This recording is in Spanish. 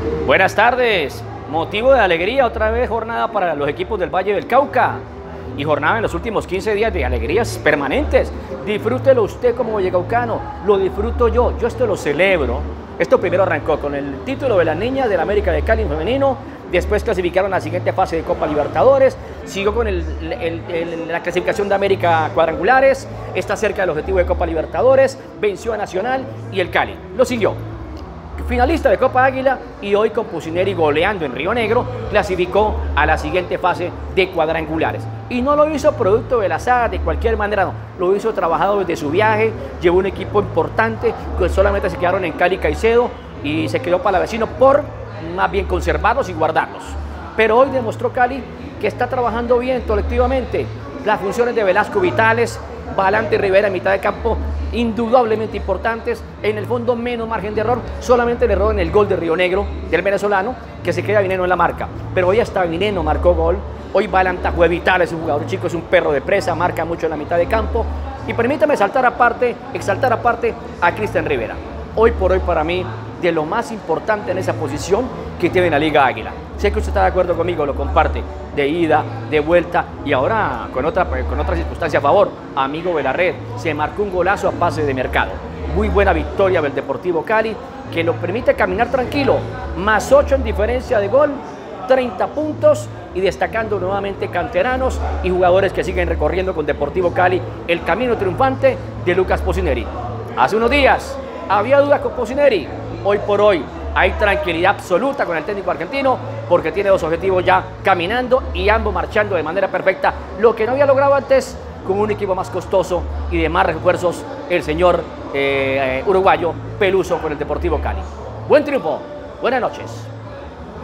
Buenas tardes. Motivo de alegría, otra vez jornada para los equipos del Valle del Cauca. Y jornada en los últimos 15 días de alegrías permanentes. Disfrútelo usted como vallecaucano, lo disfruto yo esto lo celebro. Esto primero arrancó con el título de las niñas del América de Cali femenino, después clasificaron a la siguiente fase de Copa Libertadores, siguió con la clasificación de América cuadrangulares, está cerca del objetivo de Copa Libertadores, venció a Nacional y el Cali lo siguió. Finalista de Copa Águila y hoy con Pusineri goleando en Río Negro, clasificó a la siguiente fase de cuadrangulares. Y no lo hizo producto de la saga de cualquier manera, no. Lo hizo trabajado desde su viaje, llevó un equipo importante, que solamente se quedaron en Cali y Caicedo y se quedó para vecino por más bien conservarlos y guardarlos. Pero hoy demostró Cali que está trabajando bien colectivamente. Las funciones de Velasco vitales, Balante y Rivera en mitad de campo indudablemente importantes, en el fondo menos margen de error, solamente el error en el gol de Río Negro del venezolano, que se queda Vineno en la marca, pero hoy hasta Vineno marcó gol, hoy Balanta fue vital, es un jugador chico, es un perro de presa, marca mucho en la mitad de campo, y permítame exaltar aparte a Cristian Rivera, hoy por hoy para mí, de lo más importante en esa posición que tiene la Liga Águila. Sé que usted está de acuerdo conmigo, lo comparte, de ida, de vuelta y ahora con otra circunstancia a favor. Amigo de la red, se marcó un golazo a pase de Mercado. Muy buena victoria del Deportivo Cali, que lo permite caminar tranquilo, más 8 en diferencia de gol, 30 puntos y destacando nuevamente canteranos y jugadores que siguen recorriendo con Deportivo Cali el camino triunfante de Lucas Pusineri. Hace unos días había dudas con Pusineri, hoy por hoy hay tranquilidad absoluta con el técnico argentino porque tiene dos objetivos ya caminando y ambos marchando de manera perfecta, lo que no había logrado antes con un equipo más costoso y de más refuerzos el señor uruguayo Peluso con el Deportivo Cali. Buen triunfo, buenas noches.